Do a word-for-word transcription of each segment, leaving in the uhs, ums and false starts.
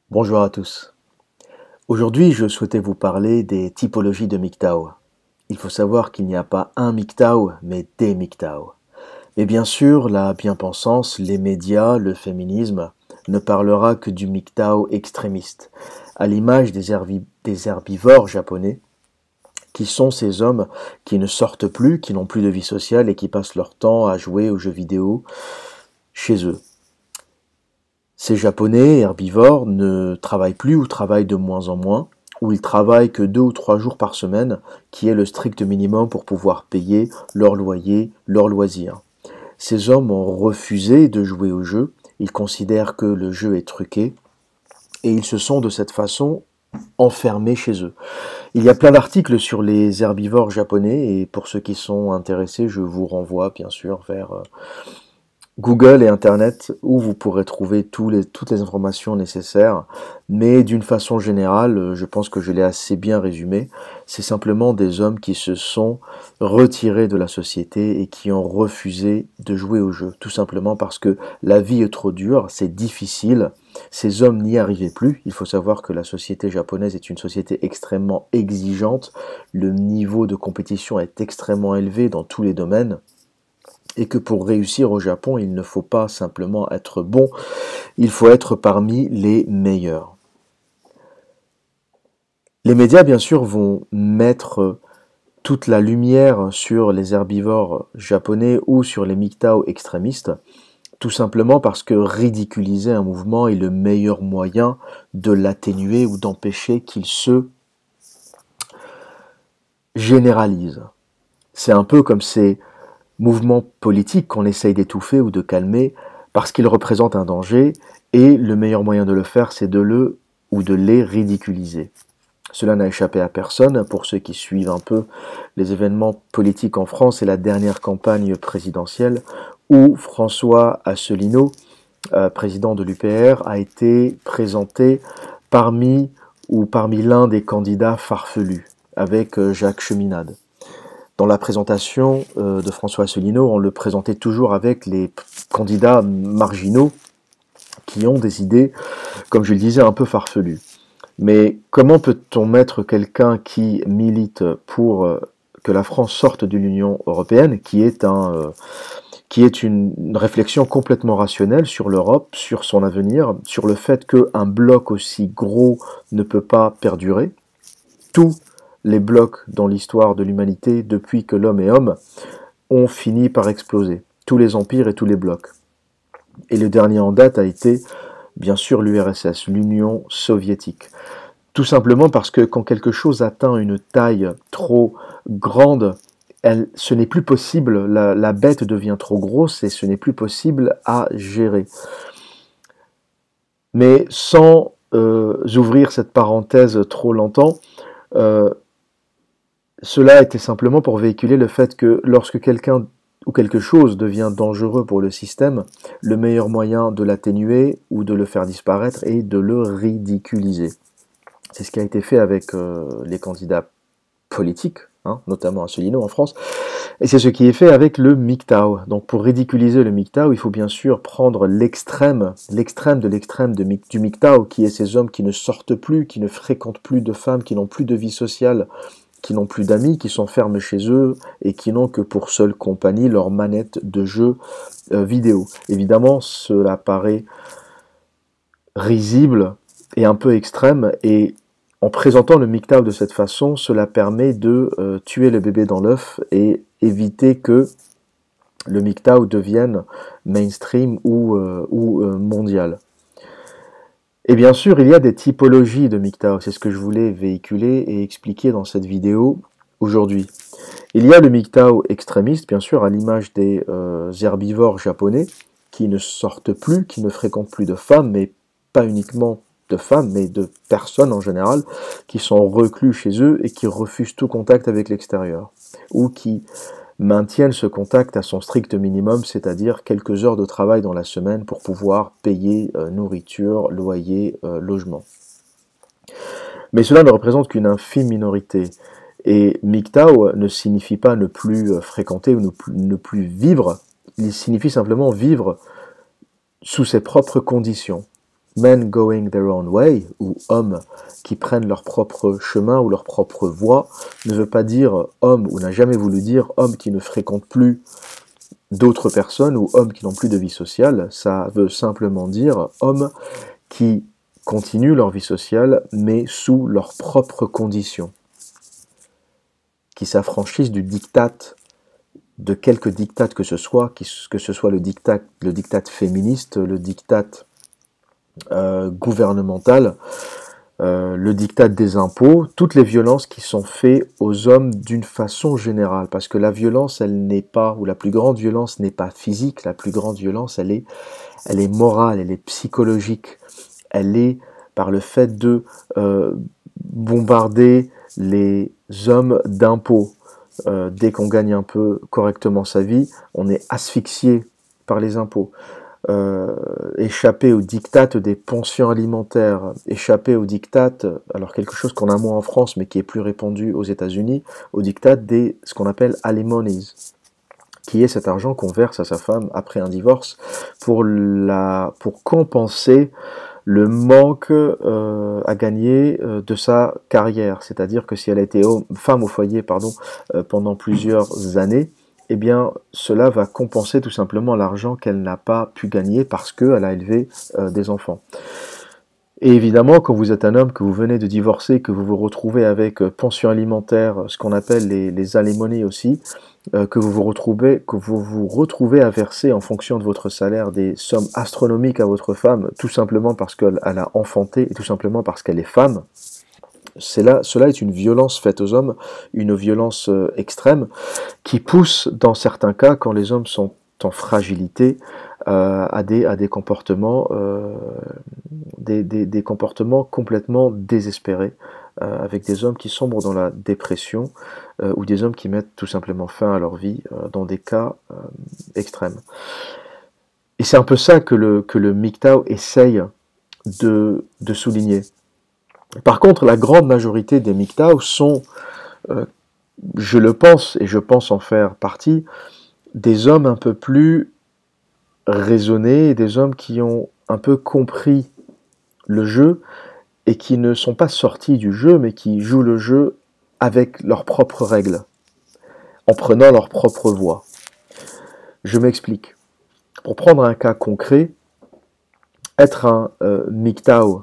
Bonjour à tous. Aujourd'hui, je souhaitais vous parler des typologies de M G T O W. Il faut savoir qu'il n'y a pas un M G T O W, mais des M G T O W. Et bien sûr, la bien-pensance, les médias, le féminisme ne parlera que du M G T O W extrémiste, à l'image des, herbi- des herbivores japonais, qui sont ces hommes qui ne sortent plus, qui n'ont plus de vie sociale et qui passent leur temps à jouer aux jeux vidéo chez eux. Ces Japonais herbivores ne travaillent plus ou travaillent de moins en moins, ou ils travaillent que deux ou trois jours par semaine, qui est le strict minimum pour pouvoir payer leur loyer, leurs loisirs. Ces hommes ont refusé de jouer au jeu, ils considèrent que le jeu est truqué, et ils se sont de cette façon enfermés chez eux. Il y a plein d'articles sur les herbivores japonais, et pour ceux qui sont intéressés, je vous renvoie bien sûr vers euh, Google et Internet où vous pourrez trouver tous les, toutes les informations nécessaires, mais d'une façon générale, je pense que je l'ai assez bien résumé, c'est simplement des hommes qui se sont retirés de la société et qui ont refusé de jouer au jeu, tout simplement parce que la vie est trop dure, c'est difficile, ces hommes n'y arrivaient plus, il faut savoir que la société japonaise est une société extrêmement exigeante, le niveau de compétition est extrêmement élevé dans tous les domaines, et que pour réussir au Japon, il ne faut pas simplement être bon, il faut être parmi les meilleurs. Les médias, bien sûr, vont mettre toute la lumière sur les herbivores japonais ou sur les M G T O W extrémistes, tout simplement parce que ridiculiser un mouvement est le meilleur moyen de l'atténuer ou d'empêcher qu'il se généralise. C'est un peu comme ces mouvement politique qu'on essaye d'étouffer ou de calmer parce qu'il représente un danger et le meilleur moyen de le faire c'est de le ou de les ridiculiser. Cela n'a échappé à personne pour ceux qui suivent un peu les événements politiques en France et la dernière campagne présidentielle où François Asselineau, euh, président de l'U P R, a été présenté parmi ou parmi l'un des candidats farfelus avec euh, Jacques Cheminade. Dans la présentation euh, de François Asselineau, on le présentait toujours avec les candidats marginaux qui ont des idées, comme je le disais, un peu farfelues. Mais comment peut-on mettre quelqu'un qui milite pour euh, que la France sorte de l'Union européenne, qui est, un, euh, qui est une, une réflexion complètement rationnelle sur l'Europe, sur son avenir, sur le fait qu'un bloc aussi gros ne peut pas perdurer, tout les blocs dans l'histoire de l'humanité depuis que l'homme est homme ont fini par exploser. Tous les empires et tous les blocs. Et le dernier en date a été, bien sûr, l'U R S S, l'Union soviétique. Tout simplement parce que quand quelque chose atteint une taille trop grande, elle, ce n'est plus possible, la, la bête devient trop grosse et ce n'est plus possible à gérer. Mais sans euh, ouvrir cette parenthèse trop longtemps, euh, cela était simplement pour véhiculer le fait que lorsque quelqu'un ou quelque chose devient dangereux pour le système, le meilleur moyen de l'atténuer ou de le faire disparaître est de le ridiculiser. C'est ce qui a été fait avec euh, les candidats politiques, hein, notamment Asselineau en France, et c'est ce qui est fait avec le M G T O W. Donc pour ridiculiser le M G T O W, il faut bien sûr prendre l'extrême, l'extrême de l'extrême de, du M G T O W, qui est ces hommes qui ne sortent plus, qui ne fréquentent plus de femmes, qui n'ont plus de vie sociale, qui n'ont plus d'amis, qui s'enferment chez eux et qui n'ont que pour seule compagnie leur manette de jeu euh, vidéo. Évidemment, cela paraît risible et un peu extrême, et en présentant le M G T O W de cette façon, cela permet de euh, tuer le bébé dans l'œuf et éviter que le M G T O W devienne mainstream ou, euh, ou euh, mondial. Et bien sûr, il y a des typologies de M G T O W, c'est ce que je voulais véhiculer et expliquer dans cette vidéo aujourd'hui. Il y a le M G T O W extrémiste, bien sûr, à l'image des euh, herbivores japonais, qui ne sortent plus, qui ne fréquentent plus de femmes, mais pas uniquement de femmes, mais de personnes en général, qui sont reclus chez eux et qui refusent tout contact avec l'extérieur, ou qui maintiennent ce contact à son strict minimum, c'est-à-dire quelques heures de travail dans la semaine pour pouvoir payer euh, nourriture, loyer, euh, logement. Mais cela ne représente qu'une infime minorité. Et M G T O W ne signifie pas ne plus fréquenter ou ne plus, ne plus vivre, il signifie simplement vivre sous ses propres conditions. men going their own way, ou hommes qui prennent leur propre chemin ou leur propre voie, ne veut pas dire homme, ou n'a jamais voulu dire homme qui ne fréquente plus d'autres personnes ou hommes qui n'ont plus de vie sociale. Ça veut simplement dire hommes qui continuent leur vie sociale, mais sous leurs propres conditions, qui s'affranchissent du diktat, de quelque diktat que ce soit, que ce soit le diktat, le diktat féministe, le diktat euh, gouvernemental, euh, le diktat des impôts, toutes les violences qui sont faites aux hommes d'une façon générale, parce que la violence, elle n'est pas, ou la plus grande violence n'est pas physique, la plus grande violence, elle est, elle est morale, elle est psychologique, elle est par le fait de euh, bombarder les hommes d'impôts. Euh, dès qu'on gagne un peu correctement sa vie, on est asphyxié par les impôts. Euh, échapper au diktat des pensions alimentaires, échapper au diktat, alors quelque chose qu'on a moins en France mais qui est plus répandu aux États-Unis, au diktat des ce qu'on appelle alimonies, qui est cet argent qu'on verse à sa femme après un divorce pour, la, pour compenser le manque euh, à gagner euh, de sa carrière. C'est-à-dire que si elle a été homme, femme au foyer pardon, euh, pendant plusieurs années, eh bien cela va compenser tout simplement l'argent qu'elle n'a pas pu gagner parce qu'elle a élevé euh, des enfants. Et évidemment, quand vous êtes un homme, que vous venez de divorcer, que vous vous retrouvez avec euh, pension alimentaire, ce qu'on appelle les, les alimonies aussi, euh, que vous vous retrouvez, que vous vous retrouvez à verser en fonction de votre salaire des sommes astronomiques à votre femme, tout simplement parce qu'elle a enfanté et tout simplement parce qu'elle est femme. C'est là, cela est une violence faite aux hommes, une violence euh, extrême, qui pousse dans certains cas, quand les hommes sont en fragilité, euh, à, des, à des comportements, euh, des, des, des comportements complètement désespérés, euh, avec des hommes qui sombrent dans la dépression, euh, ou des hommes qui mettent tout simplement fin à leur vie, euh, dans des cas euh, extrêmes. Et c'est un peu ça que le, que le M G T O W essaye de, de souligner. Par contre, la grande majorité des M G T O W sont, euh, je le pense, et je pense en faire partie, des hommes un peu plus raisonnés, des hommes qui ont un peu compris le jeu et qui ne sont pas sortis du jeu, mais qui jouent le jeu avec leurs propres règles, en prenant leur propre voie. Je m'explique. Pour prendre un cas concret, être un euh, M G T O W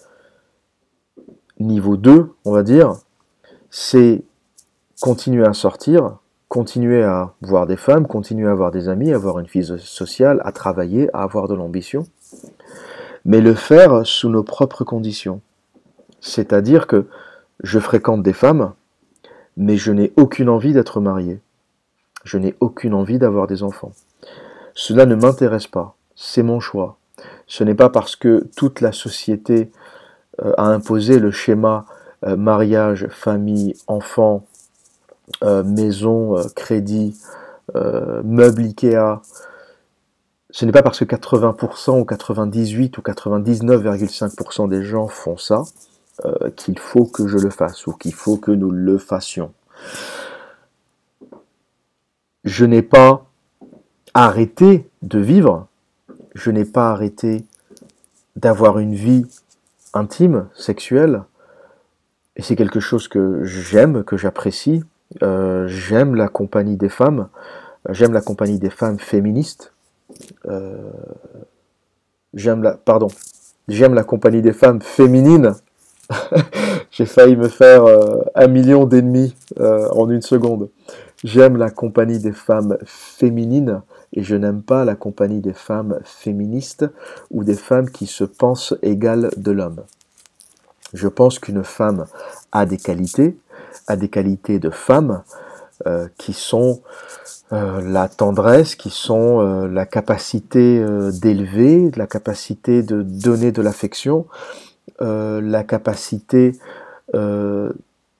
niveau deux, on va dire, c'est continuer à sortir, continuer à voir des femmes, continuer à avoir des amis, avoir une vie sociale, à travailler, à avoir de l'ambition, mais le faire sous nos propres conditions. C'est-à-dire que je fréquente des femmes, mais je n'ai aucune envie d'être marié. Je n'ai aucune envie d'avoir des enfants. Cela ne m'intéresse pas. C'est mon choix. Ce n'est pas parce que toute la société euh, a imposé le schéma euh, mariage, famille, enfants, euh, maison, euh, crédit, euh, meubles Ikea. Ce n'est pas parce que quatre-vingts pour cent ou quatre-vingt-dix-huit ou quatre-vingt-dix-neuf virgule cinq pour cent des gens font ça euh, qu'il faut que je le fasse ou qu'il faut que nous le fassions. Je n'ai pas arrêté de vivre, je n'ai pas arrêté d'avoir une vie intime, sexuelle, et c'est quelque chose que j'aime, que j'apprécie. Euh, j'aime la compagnie des femmes, j'aime la compagnie des femmes féministes, euh, j'aime la, pardon, j'aime la compagnie des femmes féminines. J'ai failli me faire euh, un million d'ennemis euh, en une seconde. J'aime la compagnie des femmes féminines et je n'aime pas la compagnie des femmes féministes ou des femmes qui se pensent égales de l'homme. Je pense qu'une femme a des qualités, a des qualités de femme euh, qui sont euh, la tendresse, qui sont euh, la capacité euh, d'élever, la capacité de donner de l'affection, euh, la capacité euh,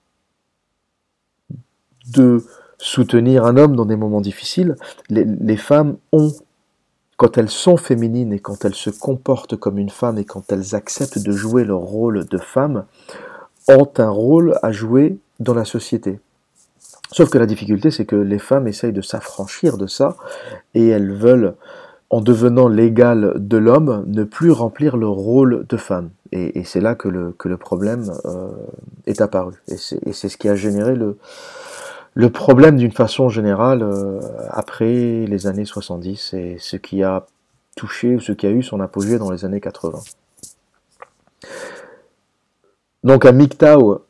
de soutenir un homme dans des moments difficiles. Les, les femmes ont, quand elles sont féminines et quand elles se comportent comme une femme et quand elles acceptent de jouer leur rôle de femme, ont un rôle à jouer dans la société. Sauf que la difficulté, c'est que les femmes essayent de s'affranchir de ça et elles veulent en devenant l'égal de l'homme, ne plus remplir le rôle de femme. Et, et c'est là que le, que le problème euh, est apparu. Et c'est, et c'est ce qui a généré le, le problème d'une façon générale euh, après les années soixante-dix et ce qui a touché ou ce qui a eu son apogée dans les années quatre-vingts. Donc un M G T O W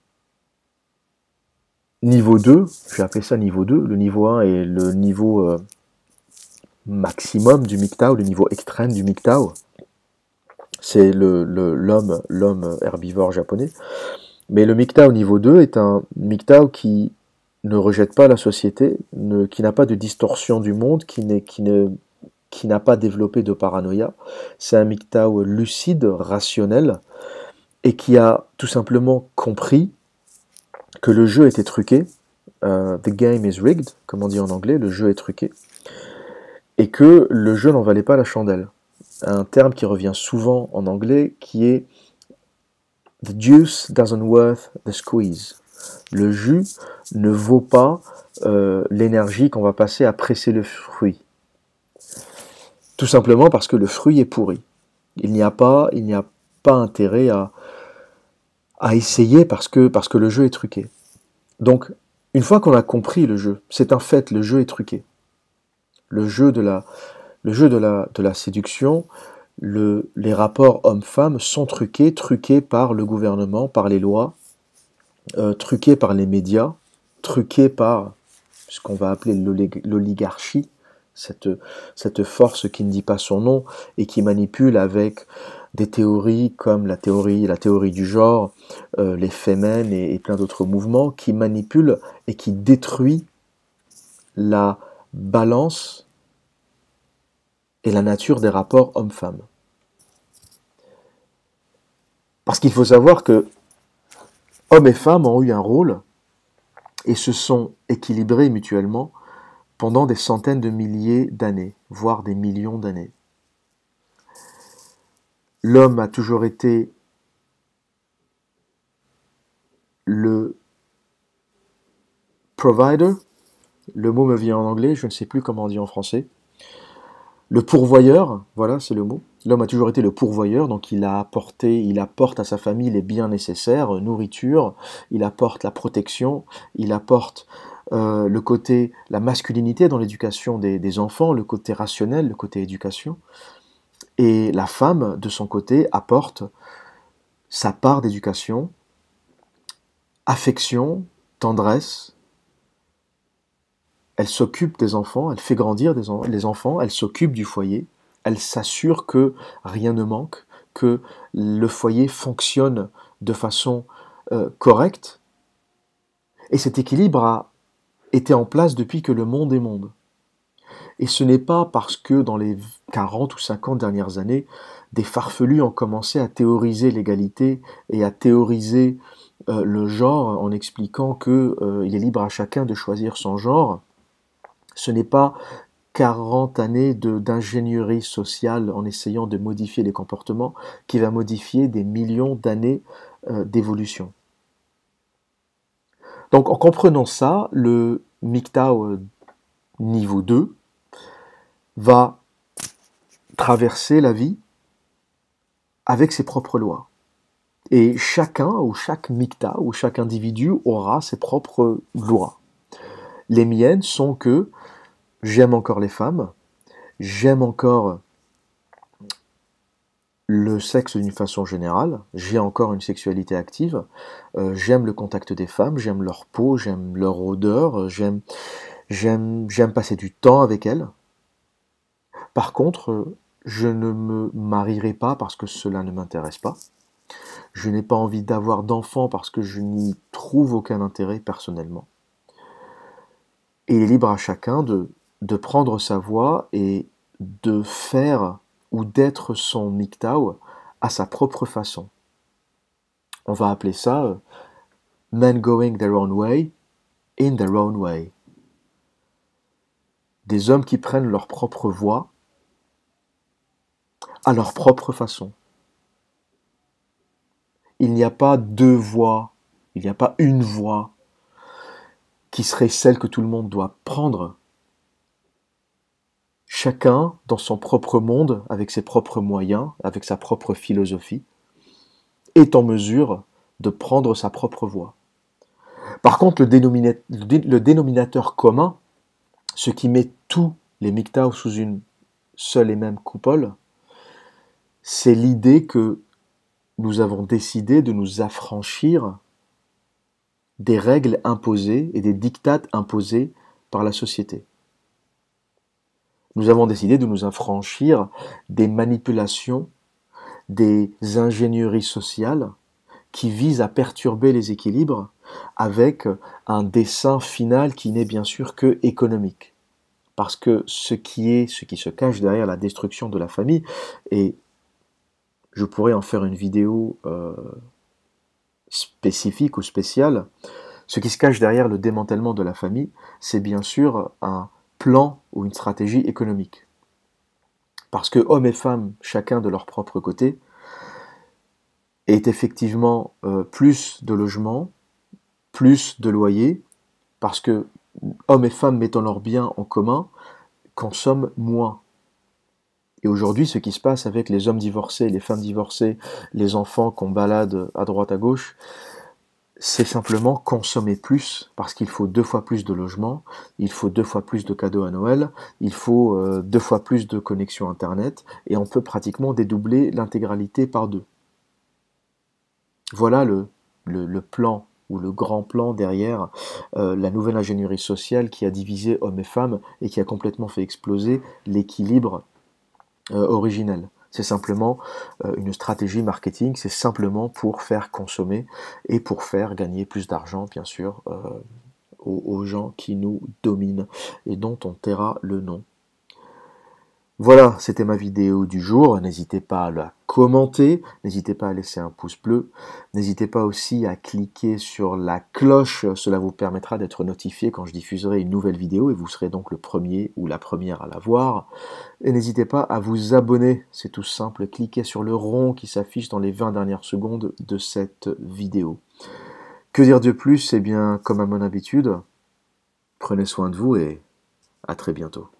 niveau deux, je vais appeler ça niveau deux, le niveau un est le niveau euh, maximum du M G T O W, le niveau extrême du M G T O W. C'est le, le, l'homme, l'homme herbivore japonais. Mais le M G T O W niveau deux est un M G T O W qui ne rejette pas la société, ne, qui n'a pas de distorsion du monde, qui, n'est, qui, ne, qui n'a pas développé de paranoïa. C'est un M G T O W lucide, rationnel, et qui a tout simplement compris que le jeu était truqué. Uh, the game is rigged, comme on dit en anglais, le jeu est truqué, et que le jeu n'en valait pas la chandelle. Un terme qui revient souvent en anglais, qui est The juice doesn't worth the squeeze. Le jus ne vaut pas euh, l'énergie qu'on va passer à presser le fruit. Tout simplement parce que le fruit est pourri. Il n'y a pas, il n'y a pas intérêt à, à essayer parce que, parce que le jeu est truqué. Donc, une fois qu'on a compris le jeu, c'est un fait, le jeu est truqué. Le jeu de la, le jeu de la, de la séduction, le, les rapports hommes-femmes sont truqués, truqués par le gouvernement, par les lois, euh, truqués par les médias, truqués par ce qu'on va appeler l'oligarchie, cette, cette force qui ne dit pas son nom et qui manipule avec des théories comme la théorie, la théorie du genre, euh, les Femen et, et plein d'autres mouvements, qui manipulent et qui détruit la balance et la nature des rapports hommes-femmes. Parce qu'il faut savoir que hommes et femmes ont eu un rôle et se sont équilibrés mutuellement pendant des centaines de milliers d'années, voire des millions d'années. L'homme a toujours été le provider, le mot me vient en anglais, je ne sais plus comment on dit en français. Le pourvoyeur, voilà, c'est le mot. L'homme a toujours été le pourvoyeur, donc il a apporté, il apporte à sa famille les biens nécessaires, nourriture, il apporte la protection, il apporte euh, le côté, la masculinité dans l'éducation des, des enfants, le côté rationnel, le côté éducation. Et la femme, de son côté, apporte sa part d'éducation, affection, tendresse. Elle s'occupe des enfants, elle fait grandir des en- les enfants, elle s'occupe du foyer, elle s'assure que rien ne manque, que le foyer fonctionne de façon euh, correcte. Et cet équilibre a été en place depuis que le monde est monde. Et ce n'est pas parce que dans les quarante ou cinquante dernières années, des farfelus ont commencé à théoriser l'égalité et à théoriser euh, le genre en expliquant qu'il euh, est libre à chacun de choisir son genre. Ce n'est pas quarante années de, d'ingénierie sociale en essayant de modifier les comportements qui va modifier des millions d'années euh, d'évolution. Donc en comprenant ça, le M G T O W niveau deux va traverser la vie avec ses propres lois. Et chacun ou chaque M G T O W ou chaque individu aura ses propres lois. Les miennes sont que j'aime encore les femmes, j'aime encore le sexe d'une façon générale, j'ai encore une sexualité active, euh, j'aime le contact des femmes, j'aime leur peau, j'aime leur odeur, j'aime, j'aime, j'aime passer du temps avec elles. Par contre, je ne me marierai pas parce que cela ne m'intéresse pas. Je n'ai pas envie d'avoir d'enfants parce que je n'y trouve aucun intérêt personnellement. Et il est libre à chacun de, de prendre sa voie et de faire ou d'être son M G T O W à sa propre façon. On va appeler ça euh, men going their own way, in their own way. Des hommes qui prennent leur propre voie à leur propre façon. Il n'y a pas deux voies, il n'y a pas une voie qui serait celle que tout le monde doit prendre. chacun dans son propre monde, avec ses propres moyens, avec sa propre philosophie, est en mesure de prendre sa propre voie. Par contre, le, dénomina- le dé- le dénominateur commun, ce qui met tous les M G T O W sous une seule et même coupole, c'est l'idée que nous avons décidé de nous affranchir des règles imposées et des dictates imposés par la société. Nous avons décidé de nous affranchir des manipulations, des ingénieries sociales qui visent à perturber les équilibres avec un dessein final qui n'est bien sûr que économique. Parce que ce qui est, ce qui se cache derrière la destruction de la famille, et je pourrais en faire une vidéo euh, spécifique ou spéciale, ce qui se cache derrière le démantèlement de la famille, c'est bien sûr un plan ou une stratégie économique. Parce que hommes et femmes, chacun de leur propre côté, est effectivement euh, plus de logements, plus de loyers, parce que hommes et femmes mettant leurs biens en commun consomment moins. Et aujourd'hui, ce qui se passe avec les hommes divorcés, les femmes divorcées, les enfants qu'on balade à droite à gauche, c'est simplement consommer plus, parce qu'il faut deux fois plus de logements, il faut deux fois plus de cadeaux à Noël, il faut euh, deux fois plus de connexions Internet, et on peut pratiquement dédoubler l'intégralité par deux. Voilà le, le, le plan ou le grand plan derrière euh, la nouvelle ingénierie sociale qui a divisé hommes et femmes et qui a complètement fait exploser l'équilibre euh, originel. C'est simplement euh, une stratégie marketing, c'est simplement pour faire consommer et pour faire gagner plus d'argent, bien sûr, euh, aux, aux gens qui nous dominent et dont on taira le nom. Voilà, c'était ma vidéo du jour. N'hésitez pas à la commenter, n'hésitez pas à laisser un pouce bleu, n'hésitez pas aussi à cliquer sur la cloche, cela vous permettra d'être notifié quand je diffuserai une nouvelle vidéo et vous serez donc le premier ou la première à la voir. Et n'hésitez pas à vous abonner, c'est tout simple, cliquez sur le rond qui s'affiche dans les vingt dernières secondes de cette vidéo. Que dire de plus? Eh bien, comme à mon habitude, prenez soin de vous et à très bientôt.